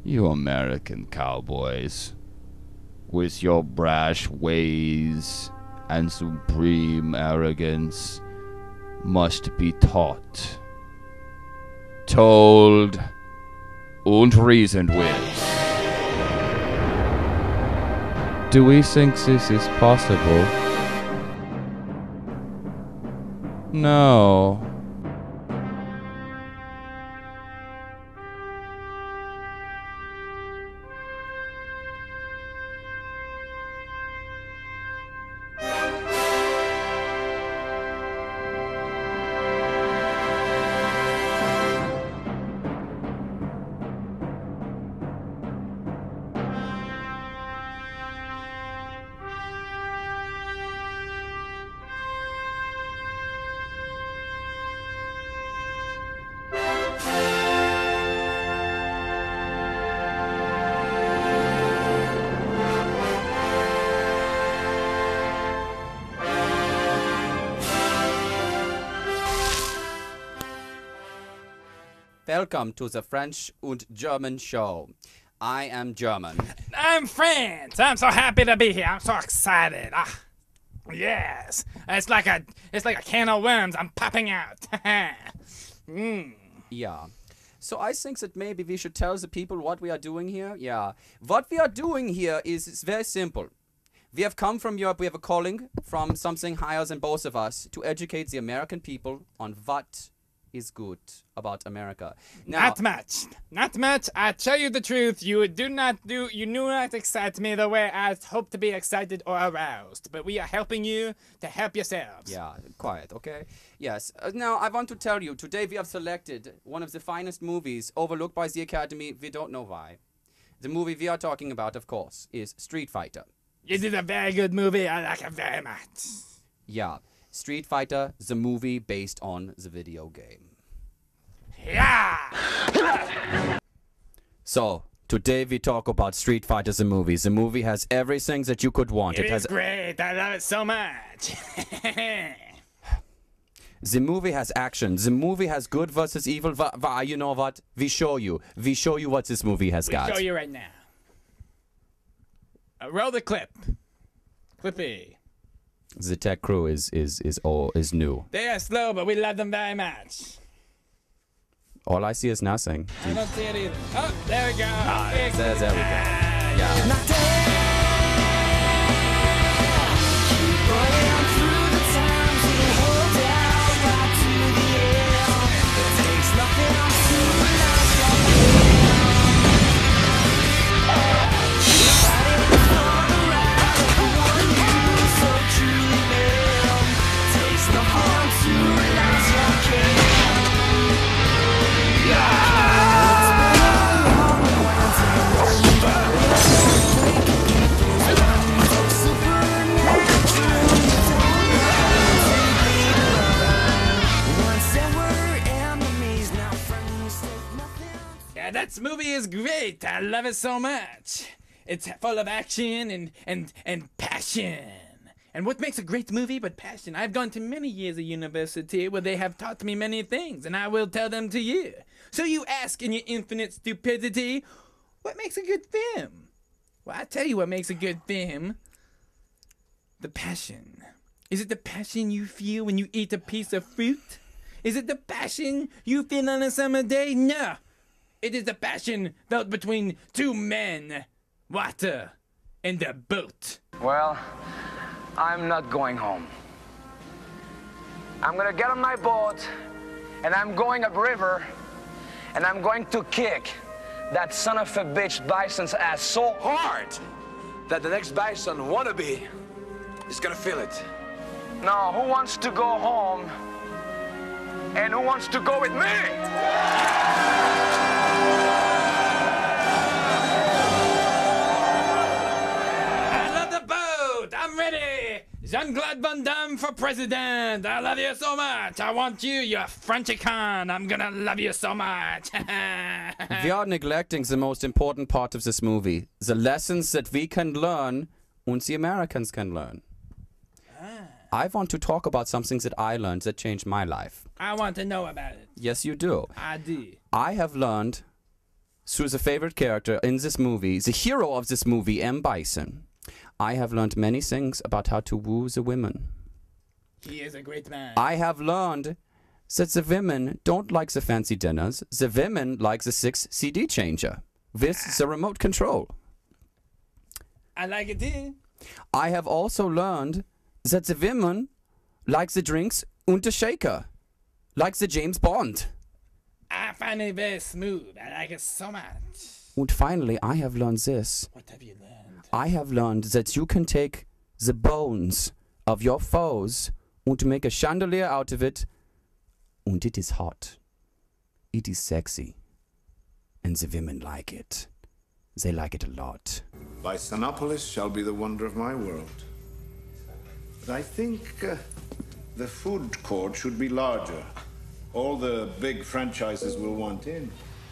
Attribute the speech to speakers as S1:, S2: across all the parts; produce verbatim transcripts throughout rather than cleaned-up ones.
S1: You American cowboys, with your brash ways and supreme arrogance, must be taught, told, and reasoned with. Do we think this is possible? No.
S2: Welcome to the French and German show. I am German.
S3: I'm French. I'm so happy to be here. I'm so excited. Ah, yes. It's like a it's like a can of worms. I'm popping out. mm.
S2: Yeah. So I think that maybe we should tell the people what we are doing here. Yeah. What we are doing here is, is very simple. We have come from Europe. We have a calling from something higher than both of us to educate the American people on what is good about America. Now,
S3: Not much. Not much. I tell you the truth. You do not do. You do not excite me the way I hope to be excited or aroused. But we are helping you to help yourselves.
S2: Yeah, quiet, okay? Yes. Uh, now, I want to tell you, today we have selected one of the finest movies overlooked by the Academy. We don't know why. The movie we are talking about, of course, is Street Fighter.
S3: It is a very good movie. I like it very much.
S2: Yeah, Street Fighter, the movie based on the video game.
S3: Yeah!
S2: So, today we talk about Street Fighter the movie. The movie has everything that you could want.
S3: It,
S2: It
S3: is
S2: has
S3: great. I love it so much.
S2: The movie has action. The movie has good versus evil. Va, va, you know what? We show you. We show you what this movie has
S3: we
S2: got.
S3: show you right now. Uh, roll the clip. Clippy.
S2: The tech crew is is is all is new.
S3: They are slow, but we love them very much.
S2: All I see is nothing.
S3: I don't see it either. Oh, there we go.
S2: Ah,
S3: Fix
S2: there,
S3: it.
S2: there we go.
S3: Ah,
S2: Yeah.
S3: Yeah, that movie is great. I love it so much. It's full of action and, and, and passion. And what makes a great movie but passion? I've gone to many years of university where they have taught me many things, and I will tell them to you. So you ask in your infinite stupidity, what makes a good film? Well, I tell you what makes a good film. The passion. Is it the passion you feel when you eat a piece of fruit? Is it the passion you feel on a summer day? No. It is the passion felt between two men, water, and a boat.
S4: Well, I'm not going home. I'm gonna get on my boat, and I'm going upriver, and I'm going to kick that son of a bitch Bison's ass so hard that the next Bison wannabe is gonna feel it. Now, who wants to go home, and who wants to go with me?
S3: I love the boat! I'm ready! Jean-Claude Van Damme for president! I love you so much! I want you, you Frenchy con! I'm gonna love you so much!
S2: We are neglecting the most important part of this movie. The lessons that we can learn and the Americans can learn. I want to talk about something that I learned that changed my life.
S3: I want to know about it.
S2: Yes, you do.
S3: I do.
S2: I have learned through the favorite character in this movie, the hero of this movie, M. Bison, I have learned many things about how to woo the women.
S3: He is a great man.
S2: I have learned that the women don't like the fancy dinners. The women like the six C D changer with the remote control.
S3: I like it too.
S2: I have also learned that the women like the drinks und the shaker, like the James Bond.
S3: I find it very smooth. I like it so much.
S2: And finally, I have learned this.
S3: What have you learned?
S2: I have learned that you can take the bones of your foes and make a chandelier out of it, and it is hot. It is sexy. And the women like it. They like it a lot.
S5: Bisonopolis shall be the wonder of my world. But I think uh, the food court should be larger. All the big franchises will want in.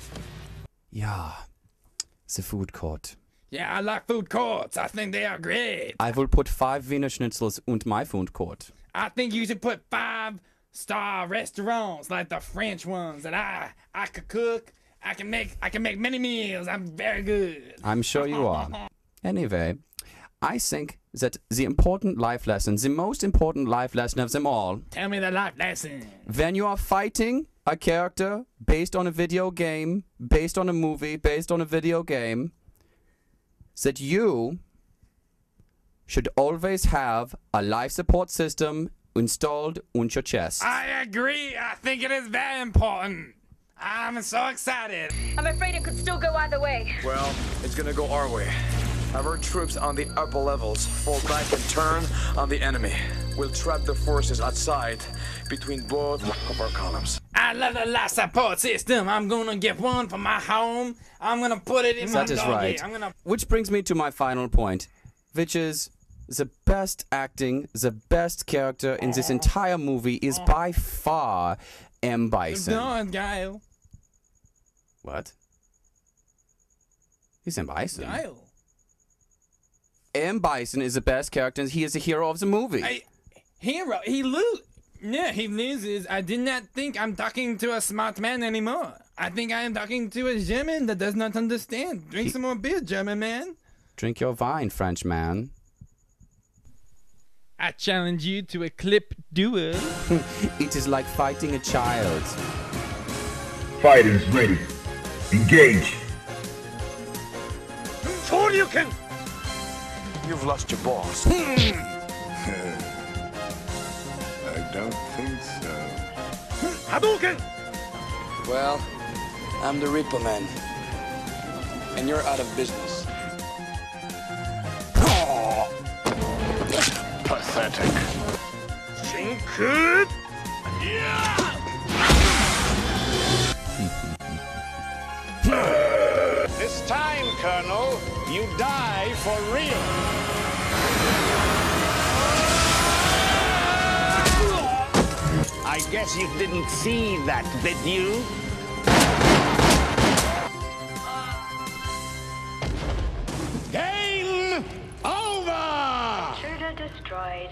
S2: Yeah, the food court.
S3: Yeah, I like food courts. I think they are great.
S2: I will put five Wiener Schnitzels und my food court.
S3: I think you should put five star restaurants like the French ones that I I could cook. I can make I can make many meals. I'm very good.
S2: I'm sure you are. Anyway, I think that the important life lesson, the most important life lesson of them all,
S3: Tell me the life lesson.
S2: when you are fighting a character based on a video game, based on a movie, based on a video game, that you should always have a life support system installed on your chest.
S3: I agree. I think it is very important. I'm so excited.
S6: I'm afraid it could still go either way.
S4: Well, it's gonna go our way. Have our troops on the upper levels fall back and turn on the enemy. We'll trap the forces outside between both of our columns.
S3: I love the life support system. I'm gonna get one for my home. I'm gonna put it in my
S2: That is
S3: doggy.
S2: right.
S3: I'm gonna.
S2: Which brings me to my final point, which is the best acting, the best character in this entire movie is by far M. Bison.
S3: Go, Guile.
S2: What? He's M. Bison.
S3: Guile.
S2: M. Bison is the best character and he is the hero of the movie.
S3: I, hero. He lose. Yeah, he loses. I did not think I'm talking to a smart man anymore. I think I am talking to a German that does not understand. Drink
S2: He-
S3: some more beer, German man.
S2: Drink your wine, French man.
S3: I challenge you to a clip duel.
S2: It is like fighting a child.
S7: Fighters ready. Engage.
S4: Shoryuken! You've lost your balls.
S5: I don't think so.
S4: Hadouken! Well, I'm the Reaper Man. And you're out of business.
S5: Pathetic.
S4: Shinku!
S8: This time, Colonel, you die for real. I guess you didn't see that, did you? Game over!
S6: Intruder destroyed.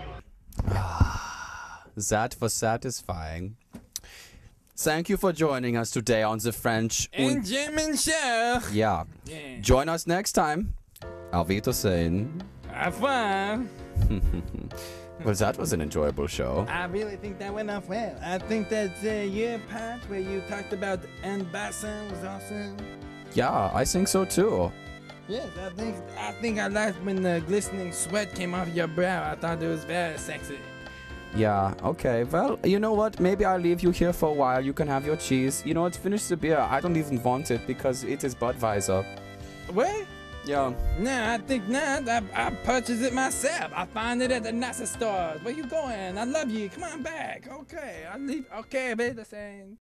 S2: That was satisfying. Thank you for joining us today on the French
S3: And
S2: und
S3: German show.
S2: yeah.
S3: Yeah.
S2: Join us next time. Auf Wiedersehen.
S3: Au revoir.
S2: Well, that was an enjoyable show.
S3: I really think that went off well. I think that uh, your part where you talked about M. Bison was awesome.
S2: Yeah, I think so too.
S3: Yes, I think I think I liked when the glistening sweat came off your brow. I thought it was very sexy.
S2: Yeah, okay. Well, you know what? Maybe I'll leave you here for a while. You can have your cheese. You know what? Finish the beer. I don't even want it because it is Budweiser.
S3: What?
S2: Yeah.
S3: No, I think not. I, I purchased it myself. I find it at the NASA stores. Where you going? I love you. Come on back. Okay, I'll leave. Okay, baby, the same.